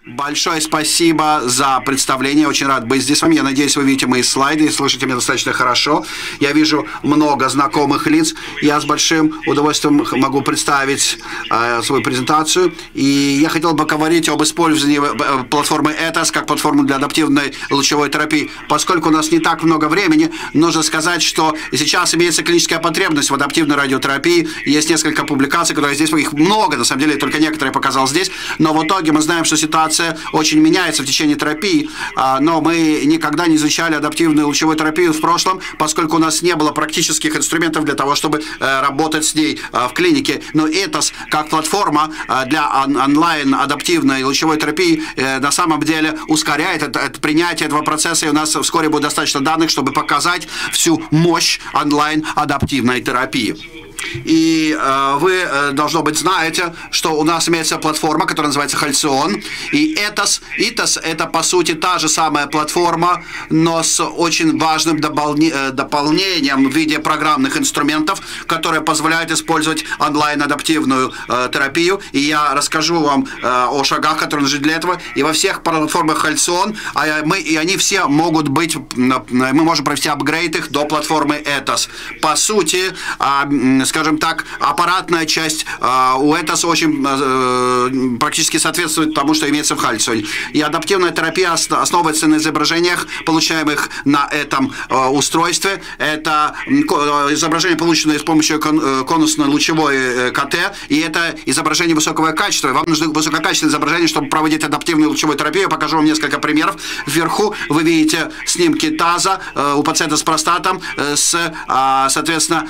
Большое спасибо за представление. Очень рад быть здесь с вами. Я надеюсь, вы видите мои слайды и слышите меня достаточно хорошо. Я вижу много знакомых лиц. Я с большим удовольствием могу представить свою презентацию. И я хотел бы говорить об использовании платформы ETAS как платформы для адаптивной лучевой терапии. Поскольку у нас не так много времени, нужно сказать, что сейчас имеется клиническая потребность в адаптивной радиотерапии. Есть несколько публикаций, которые здесь, их много, на самом деле, только некоторые показал здесь. Но в итоге мы знаем, что ситуация очень меняется в течение терапии, но мы никогда не изучали адаптивную лучевую терапию в прошлом, поскольку у нас не было практических инструментов для того, чтобы работать с ней в клинике. Но ETAS как платформа для онлайн-адаптивной лучевой терапии на самом деле ускоряет это принятие этого процесса, и у нас вскоре будет достаточно данных, чтобы показать всю мощь онлайн-адаптивной терапии. И вы, должно быть, знаете, что у нас имеется платформа, которая называется Halcyon. И ETAS это, по сути, та же самая платформа, но с очень важным дополнением в виде программных инструментов, которые позволяют использовать онлайн-адаптивную терапию. И я расскажу вам о шагах, которые нужны для этого. И во всех платформах Halcyon, и они все могут быть, мы можем провести апгрейд их до платформы ETAS. По сути, скажем так, аппаратная часть у ETAS очень практически соответствует тому, что имеется в Halcyon. И адаптивная терапия основывается на изображениях, получаемых на этом устройстве. Это изображение, полученное с помощью конусной лучевой КТ, и это изображение высокого качества. Вам нужны высококачественные изображения, чтобы проводить адаптивную лучевую терапию. Я покажу вам несколько примеров. Вверху вы видите снимки таза у пациента с простатом, соответственно,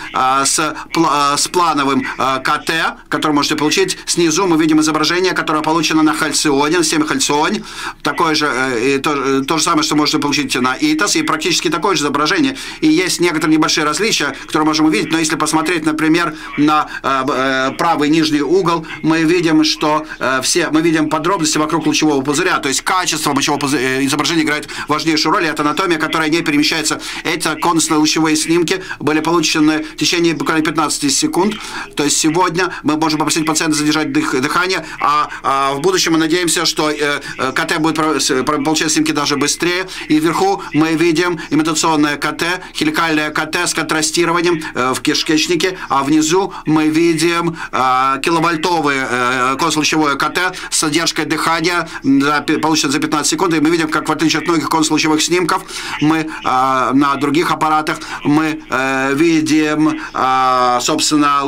с плановым КТ, который можете получить. Снизу мы видим изображение, которое получено на Halcyon, на системе Halcyon. Такое же, то же самое, что можете получить на ETAS, и практически такое же изображение. И есть некоторые небольшие различия, которые можем увидеть, но если посмотреть, например, на правый нижний угол, мы видим, что мы видим подробности вокруг лучевого пузыря, то есть качество лучевого изображения играет важнейшую роль, и это анатомия, которая не перемещается. Эти конусные лучевые снимки были получены в течение буквально 15 секунд. То есть сегодня мы можем попросить пациента задержать дыхание, а в будущем мы надеемся, что КТ будет получать снимки даже быстрее. И вверху мы видим имитационное КТ, хеликальное КТ с контрастированием в кишечнике, а внизу мы видим киловольтовое конусолучевое КТ с задержкой дыхания, получено за 15 секунд. И мы видим, как в отличие от многих конусолучевых снимков, мы на других аппаратах мы видим, собственно,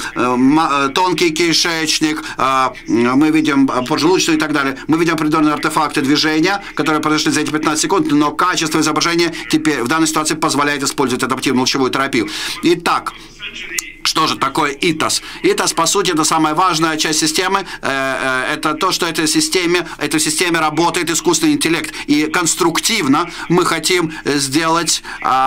тонкий кишечник, мы видим поджелудочную и так далее. Мы видим определенные артефакты движения, которые произошли за эти 15 секунд, но качество изображения теперь в данной ситуации позволяет использовать адаптивную лучевую терапию. Итак, что же такое ETAS? ETAS, по сути, это самая важная часть системы. Это то, что в этой системе работает искусственный интеллект. И конструктивно мы хотим сделать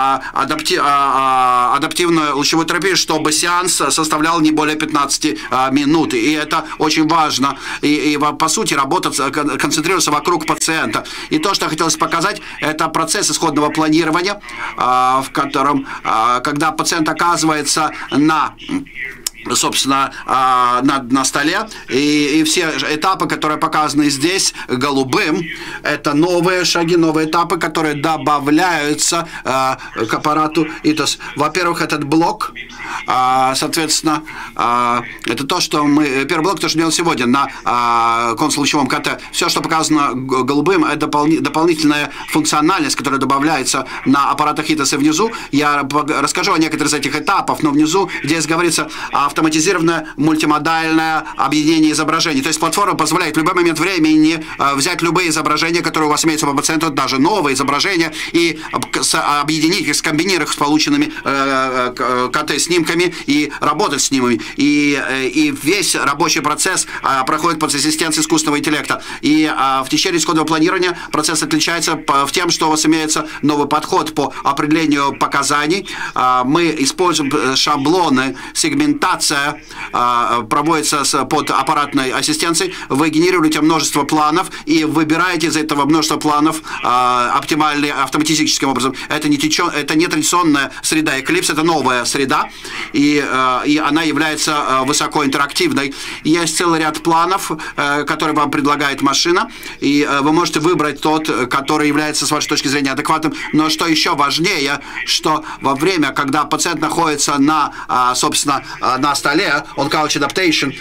адаптивную лучевую терапию, чтобы сеанс составлял не более 15 минут. И это очень важно. И по сути, работать, концентрироваться вокруг пациента. И то, что я хотелось показать, это процесс исходного планирования, в котором, когда пациент оказывается собственно, на столе. И все этапы, которые показаны здесь голубым, это новые шаги, новые этапы, которые добавляются к аппарату ETAS. Во-первых, этот блок, соответственно, это то, что мы... Первый блок, то, что делаем сегодня на конусолучевом КТ. Все, что показано голубым, это дополнительная функциональность, которая добавляется на аппаратах ETAS. И внизу я расскажу о некоторых из этих этапов, но внизу, здесь говорится автоматизированное мультимодальное объединение изображений. То есть платформа позволяет в любой момент времени взять любые изображения, которые у вас имеются по пациенту, даже новые изображения, и объединить их, скомбинировать их с полученными КТ-снимками и работать с ними. И весь рабочий процесс проходит под ассистенцией искусственного интеллекта. И в течение исходного планирования процесс отличается в тем, что у вас имеется новый подход по определению показаний. Мы используем шаблоны сегментации оптимизация проводится под аппаратной ассистенцией. Вы генерируете множество планов и выбираете из этого множества планов оптимальные автоматическим образом. Это не традиционная среда Eclipse, это новая среда, и она является высокоинтерактивной. Есть целый ряд планов, которые вам предлагает машина, и вы можете выбрать тот, который является, с вашей точки зрения, адекватным. Но что еще важнее, что во время, когда пациент находится собственно, на столе, on couch adaptation,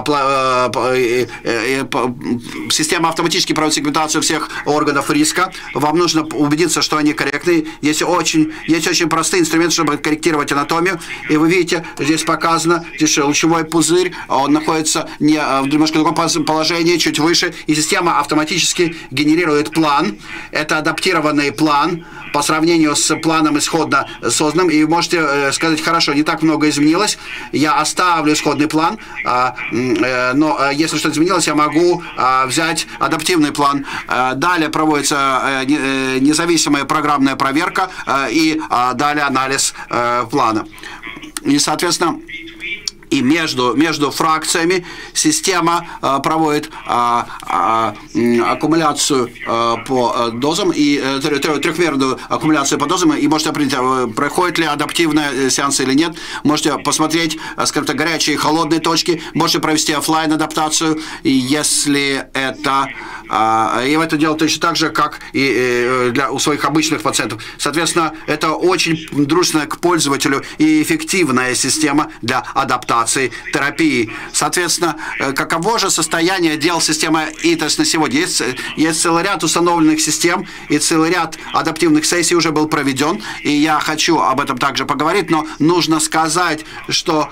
система автоматически проводит сегментацию всех органов риска. Вам нужно убедиться, что они корректны. Есть очень простые инструменты, чтобы корректировать анатомию. И вы видите, здесь показано, здесь лучевой пузырь, он находится в немножко другом положении, чуть выше, и система автоматически генерирует план. Это адаптированный план по сравнению с планом исходно созданным. И можете сказать, хорошо, не так много изменилось, я оставлю исходный план, но если что-то изменилось, я могу взять адаптивный план. Далее проводится независимая программная проверка и далее анализ плана. И, соответственно, и между фракциями система проводит аккумуляцию по дозам и трехмерную аккумуляцию по дозам, и можете определить, проходит ли адаптивная сеанс или нет. Можете посмотреть, скажем так, горячие и холодные точки, можете провести офлайн адаптацию, если это... И это делать точно так же, как и у своих обычных пациентов. Соответственно, это очень дружественная к пользователю и эффективная система для адаптации терапии. Соответственно, каково же состояние дел системы ИТОС на сегодня? Есть целый ряд установленных систем, и целый ряд адаптивных сессий уже был проведен, и я хочу об этом также поговорить, но нужно сказать, что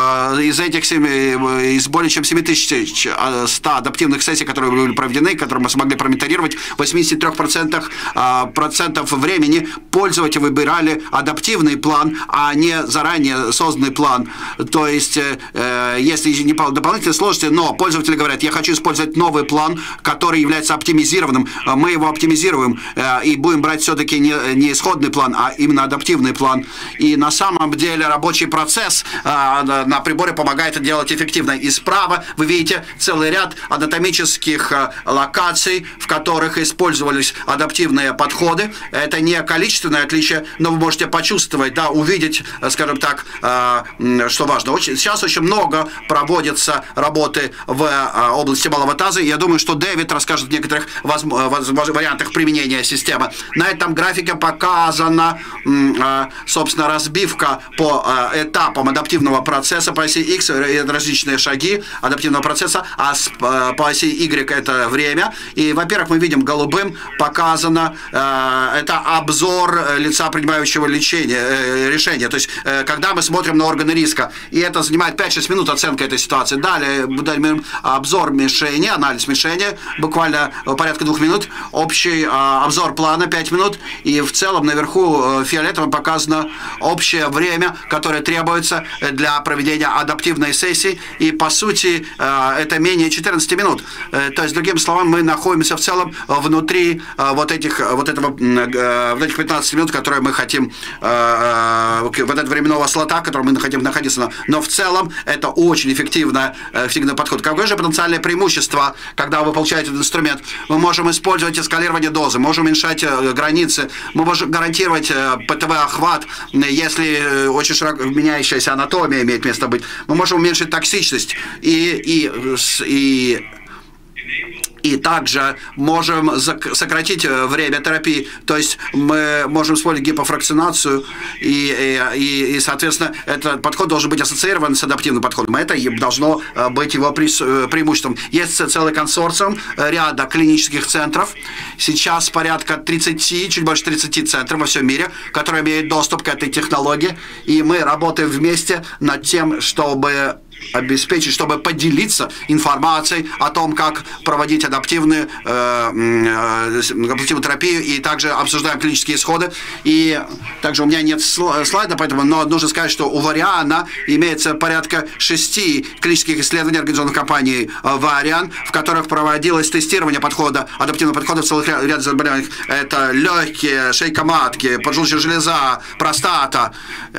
из более чем 7100 адаптивных сессий, которые были проведены, которые мы смогли промониторировать, в 83% времени пользователи выбирали адаптивный план, а не заранее созданный план. То есть, если не дополнительные сложности, но пользователи говорят, я хочу использовать новый план, который является оптимизированным, мы его оптимизируем и будем брать все-таки не исходный план, а именно адаптивный план. И на самом деле рабочий процесс на приборе помогает это делать эффективно. И справа вы видите целый ряд анатомических локаций, в которых использовались адаптивные подходы. Это не количественное отличие, но вы можете почувствовать, да, увидеть, скажем так, что важно. Сейчас очень много проводится работы в области малого таза, и я думаю, что Дэвид расскажет о некоторых вариантах применения системы. На этом графике показана, собственно, разбивка по этапам адаптивного процесса по оси X, различные шаги адаптивного процесса, а по оси Y это время. И, во-первых, мы видим голубым показано, это обзор лица, принимающего решение. То есть, когда мы смотрим на органы риска. И это занимает 5-6 минут оценка этой ситуации. Далее обзор мишени, анализ мишени, буквально порядка 2 минут. Общий обзор плана 5 минут. И в целом наверху фиолетовым показано общее время, которое требуется для проведения адаптивной сессии. И, по сути, это менее 14 минут. То есть, другими словами, мы находимся в целом внутри вот этих 15 минут, которые мы хотим, вот этого временного слота, в котором мы хотим находиться. Но в целом это очень эффективный подход. Какое же потенциальное преимущество, когда вы получаете этот инструмент? Мы можем использовать эскалирование дозы, можем уменьшать границы, мы можем гарантировать ПТВ-охват, если очень широко меняющаяся анатомия имеет место быть. Мы можем уменьшить токсичность и также можем сократить время терапии, то есть мы можем использовать гипофракционацию, и соответственно, этот подход должен быть ассоциирован с адаптивным подходом. Это должно быть его преимуществом. Есть целый консорциум ряда клинических центров, сейчас порядка 30, чуть больше 30 центров во всем мире, которые имеют доступ к этой технологии, и мы работаем вместе над тем, чтобы обеспечить, чтобы поделиться информацией о том, как проводить адаптивную терапию, и также обсуждаем клинические исходы. И также у меня нет слайда, поэтому, но нужно сказать, что у Varian имеется порядка 6 клинических исследований, организованных компанией Varian, в которых проводилось тестирование подхода, адаптивного подхода в целых ряд заболеваний. Это легкие, шейка матки, поджелудочная железа, простата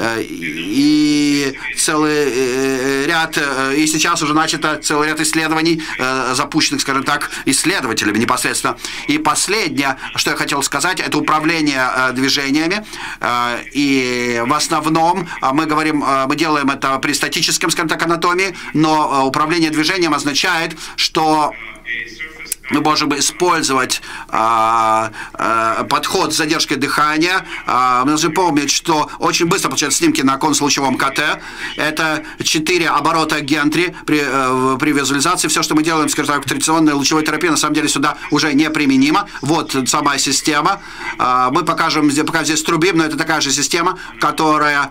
и целый ряд, и сейчас уже начато целый ряд исследований, запущенных, скажем так, исследователями непосредственно. И последнее, что я хотел сказать, это управление движениями. И в основном мы делаем это при статическом, скажем так, анатомии, но управление движением означает, что мы можем использовать подход с задержкой дыхания. Мы должны помнить, что очень быстро получаются снимки на конус-лучевом КТ. Это 4 оборота Гентри при визуализации. Все, что мы делаем, скажем так, в традиционной лучевой терапии, на самом деле сюда уже неприменимо. Вот сама система. Мы покажем здесь трубим, но это такая же система, которая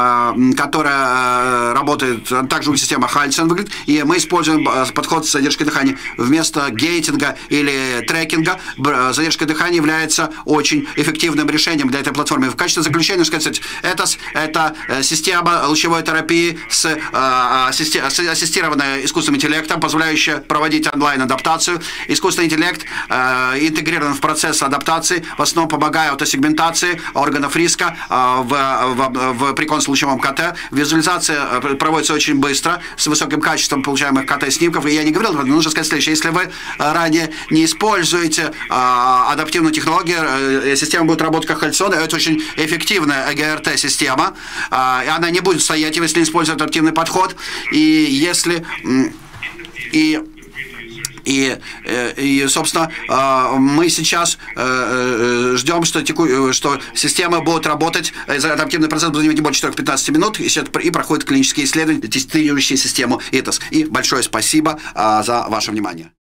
работает, также у системы Хальцен выглядит. И мы используем подход с задержкой дыхания. Вместо гейтинга или трекинга задержка дыхания является очень эффективным решением для этой платформы. В качестве заключения, сказать, это система лучевой терапии с ассистированной искусственным интеллектом, позволяющая проводить онлайн-адаптацию. Искусственный интеллект интегрирован в процесс адаптации, в основном помогая аутосегментации органов риска при конус-лучевом КТ. Визуализация проводится очень быстро, с высоким качеством получаемых КТ-снимков. И я не говорил, но нужно сказать следующее. Если вы ранее не используете адаптивную технологию, система будет работать как кольцо. Это очень эффективная ЭГРТ-система. И она не будет стоять, если не использовать адаптивный подход. И собственно, мы сейчас ждем, что системы будут работать, адаптивный процесс будет занимать не больше 4-15 минут, и проходят клинические исследования, тестирующие систему ИТОС. И большое спасибо за ваше внимание.